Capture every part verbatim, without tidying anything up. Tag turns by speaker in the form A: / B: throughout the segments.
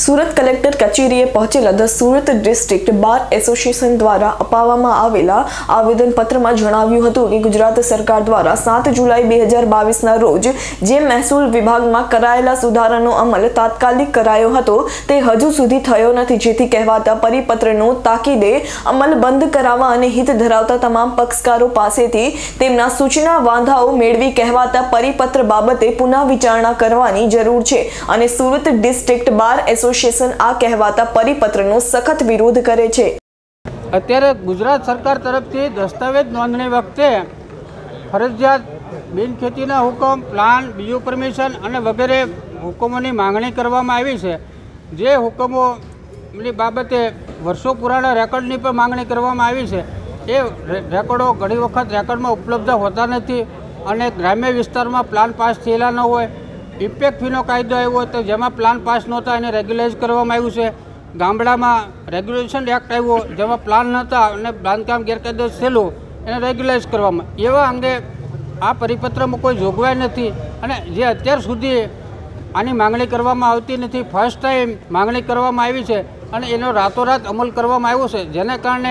A: Surat collector કચેરીએ પહોંચેલા the Surat district bar association દ્વારા અપાવવામાં આવેલા આવેદનપત્રમાં જણાવ્યું હતું કે ગુજરાત સરકાર દ્વારા સાત જુલાઈ બે હજાર બાવીસના રોજ જે મહેસૂલ વિભાગમાં કરાયેલા સુધારાનો અમલ તાત્કાલિક કરાયો હતો તે હજુ સુધી થયો નથી, જેથી કહેવાતા પરિપત્રનો તાકીદે અમલ બંધ કરાવવા અને હિત ધરાવતા તમામ પક્ષકારો પાસેથી તેમના સૂચના વાંધાઓ મેળવી કહેવાતા પરિપત્ર બાબતે પુનઃ વિચારણા કરવાની જરૂર છે અને સુરત ડિસ્ટ્રિક્ટ બાર એસોસિએશન આ કહેવાતા પરિપત્રનો સખત વિરોધ કરે છે।
B: અત્યારે ગુજરાત સરકાર તરફથી દસ્તાવેજ નોંધણી વખતે ફરજિયાત બિનખેતીના હુકમ, પ્લાન, બીયુ પરમિશન અને વગેરે હુકમોની માંગણી કરવામાં આવી છે। જે હુકમોની બાબતે વર્ષો પુરાણા રેકોર્ડની પણ માંગણી કરવામાં આવી છે। એ રેકોર્ડો ઘણી વખત રેકોર્ડમાં ઉપલબ્ધ હોતા નથી અને ગ્રામ્ય વિસ્તારમાં પ્લાન પાસ થયેલા ન હોય। ઇમ્પેક્ટ ફીનો કાયદો આવ્યો હોય તો જેમાં પ્લાન પાસ નહોતા એને રેગ્યુલાઇઝ કરવામાં આવ્યું છે। ગામડામાં રેગ્યુલેશન એક્ટ આવ્યો જેમાં પ્લાન નહોતા અને બાંધકામ ગેરકાયદેસર થયેલું એને રેગ્યુલાઇઝ કરવામાં, એવા અંગે આ પરિપત્રમાં કોઈ જોગવાઈ નથી અને જે અત્યાર સુધી આની માંગણી કરવામાં આવતી નથી, ફર્સ્ટ ટાઈમ માંગણી કરવામાં આવી છે અને એનો રાતોરાત અમલ કરવામાં આવ્યો છે, જેને કારણે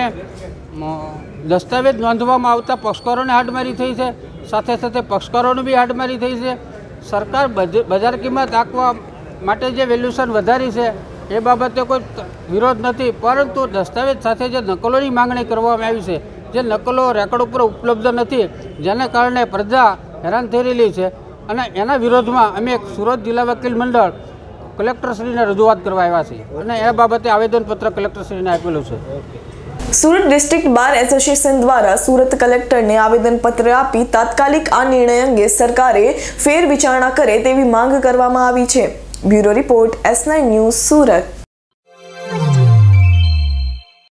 B: દસ્તાવેજ નોંધવામાં આવતા પક્ષકારોને હાડમારી થઈ છે, સાથે સાથે પક્ષકારોને બી હાડમારી થઈ છે। સરકાર બજાર કિંમત આંકવા માટે જે વેલ્યુએશન વધારી છે એ બાબતે કોઈ વિરોધ નથી, પરંતુ દસ્તાવેજ સાથે જે નકલોની માંગણી કરવામાં આવી છે, જે નકલો રેકોર્ડ ઉપર ઉપલબ્ધ નથી, જેને કારણે પ્રજા હેરાન થઈ રહેલી છે અને એના વિરોધમાં અમે એક સુરત જિલ્લા વકીલ મંડળ કલેક્ટરશ્રીને રજૂઆત કરવા આવ્યા છીએ અને એ બાબતે આવેદનપત્ર કલેક્ટરશ્રીને આપેલું છે।
A: સુરત ડિસ્ટ્રિક્ટ બાર એસોસિએશન દ્વારા સુરત કલેક્ટરને આવેદનપત્ર આપી તાત્કાલિક આ નિર્ણય અંગે સરકારે ફેર વિચારણા કરે તેવી માંગ કરવામાં આવી છે। Bureau report S nine news Surat.